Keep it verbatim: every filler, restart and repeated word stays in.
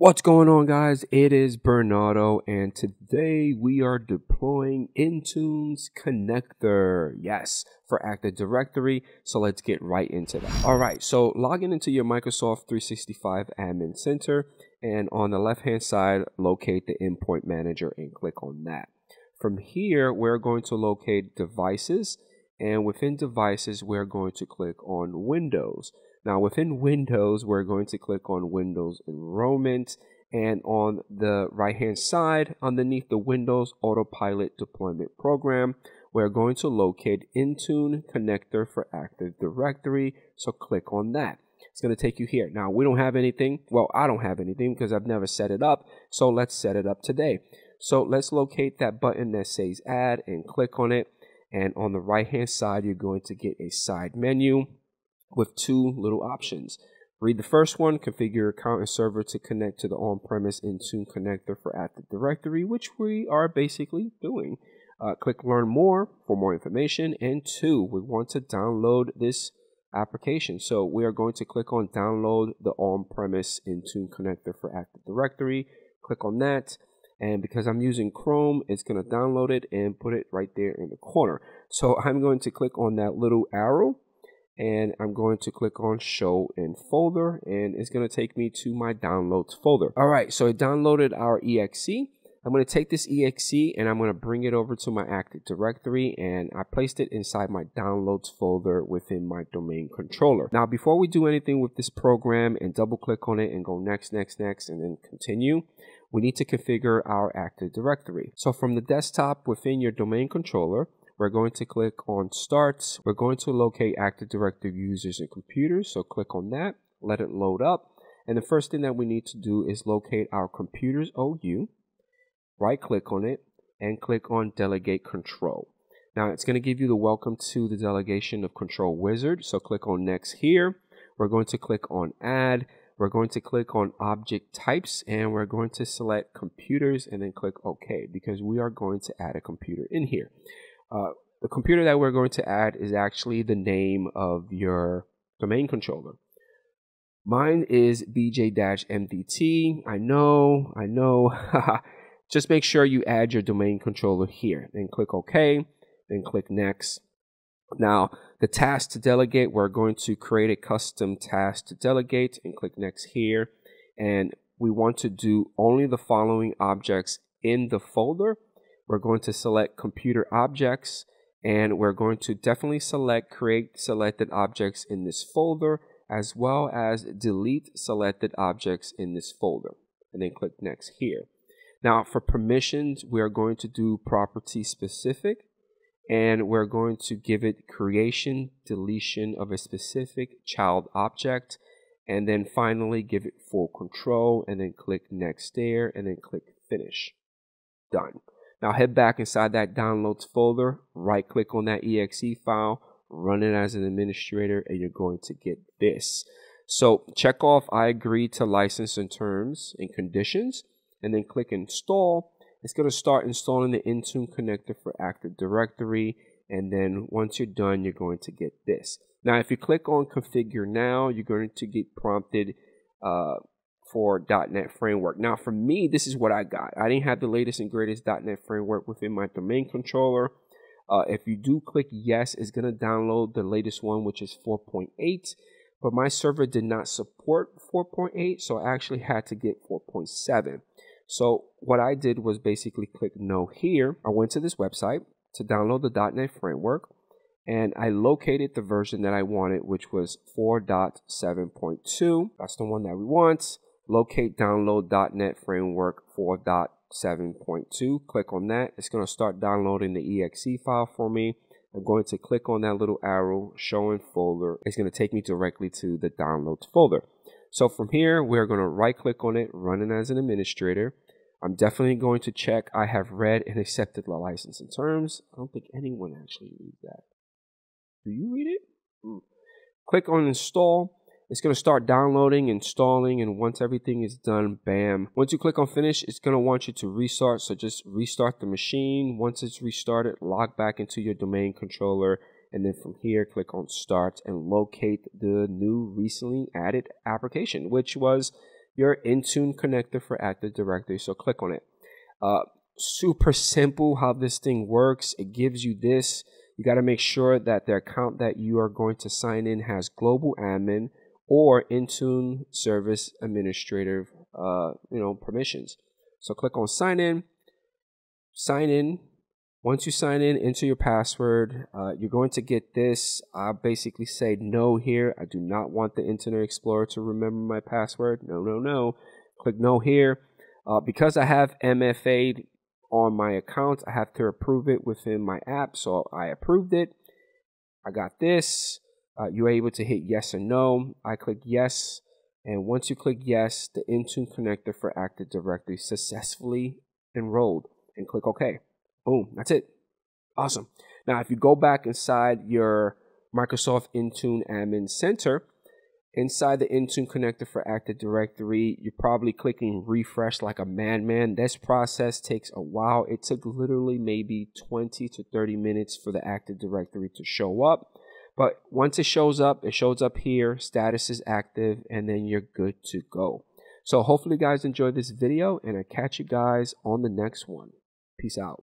What's going on, guys? It is Bernardo, and today we are deploying Intune's connector. Yes, for Active Directory. So let's get right into that. All right, so logging into your Microsoft three sixty-five Admin Center, and on the left-hand side, locate the Endpoint Manager and click on that. From here, we're going to locate Devices, and within Devices, we're going to click on Windows. Now within Windows, we're going to click on Windows Enrollment, and on the right hand side underneath the Windows Autopilot Deployment Program, we're going to locate Intune Connector for Active Directory. So click on that. It's going to take you here. Now we don't have anything. Well, I don't have anything because I've never set it up. So let's set it up today. So let's locate that button that says Add and click on it. And on the right hand side, you're going to get a side menu with two little options. Read the first one, configure your account and server to connect to the on-premise Intune connector for Active Directory, which we are basically doing. Uh, click Learn More for more information. And two, we want to download this application. So we are going to click on Download the on-premise Intune connector for Active Directory. Click on that. And because I'm using Chrome, it's going to download it and put it right there in the corner. So I'm going to click on that little arrow, and I'm going to click on Show in Folder, and it's going to take me to my Downloads folder. All right, so it downloaded our E X E. I'm going to take this E X E and I'm going to bring it over to my Active Directory, and I placed it inside my Downloads folder within my domain controller. Now, before we do anything with this program and double click on it and go next, next, next, and then continue, we need to configure our Active Directory. So from the desktop within your domain controller, we're going to click on Start. We're going to locate Active Directory users and computers. So click on that, let it load up. And the first thing that we need to do is locate our computers O U. Right click on it and click on Delegate Control. Now it's going to give you the welcome to the delegation of control wizard. So click on Next here. We're going to click on Add. We're going to click on Object Types, and we're going to select Computers and then click OK, because we are going to add a computer in here. Uh, the computer that we're going to add is actually the name of your domain controller. Mine is B J M D T. I know, I know. Just make sure you add your domain controller here. Then click OK, then click Next. Now, the task to delegate, we're going to create a custom task to delegate and click Next here. And we want to do only the following objects in the folder. We're going to select computer objects, and we're going to definitely select create selected objects in this folder, as well as delete selected objects in this folder, and then click Next here. Now for permissions, we are going to do property specific, and we're going to give it creation, deletion of a specific child object, and then finally give it full control, and then click Next there, and then click Finish. Done. Now head back inside that Downloads folder, right click on that E X E file, run it as an administrator, and you're going to get this. So check off I agree to license and terms and conditions, and then click Install. It's going to start installing the Intune connector for Active Directory, and then once you're done, you're going to get this. Now if you click on Configure Now, you're going to get prompted uh, for dot net Framework. Now for me, this is what I got. I didn't have the latest and greatest dot net Framework within my domain controller. Uh, if you do click yes, it's going to download the latest one, which is four point eight. But my server did not support four point eight, so I actually had to get four point seven. So what I did was basically click no here. I went to this website to download the dot net Framework, and I located the version that I wanted, which was four point seven point two. That's the one that we want. Locate download dot net Framework four point seven point two. Click on that. It's going to start downloading the E X E file for me. I'm going to click on that little arrow, Show in Folder. It's going to take me directly to the Downloads folder. So from here, we're going to right click on it, run it as an administrator. I'm definitely going to check I have read and accepted the license and terms. I don't think anyone actually reads that. Do you read it? Mm. Click on Install. It's going to start downloading, installing, and once everything is done, bam. Once you click on Finish, it's going to want you to restart, so just restart the machine. Once it's restarted, log back into your domain controller, and then from here, click on Start and locate the new recently added application, which was your Intune connector for Active Directory. So click on it. Uh, super simple how this thing works. It gives you this. You got to make sure that the account that you are going to sign in has global admin or Intune service administrator, uh, you know, permissions. So click on sign in, sign in. Once you sign in, enter your password. Uh, you're going to get this. I basically say no here. I do not want the Internet Explorer to remember my password. No, no, no. Click no here. Uh, because I have M F A'd on my account, I have to approve it within my app. So I approved it. I got this. Uh, you're able to hit yes or no. I click yes. And once you click yes, the Intune connector for Active Directory successfully enrolled. And click OK. Boom. That's it. Awesome. Now, if you go back inside your Microsoft Intune Admin Center, inside the Intune connector for Active Directory, you're probably clicking refresh like a madman. This process takes a while. It took literally maybe twenty to thirty minutes for the Active Directory to show up. But once it shows up, it shows up here, status is active, and then you're good to go. So hopefully you guys enjoyed this video, and I catch you guys on the next one. Peace out.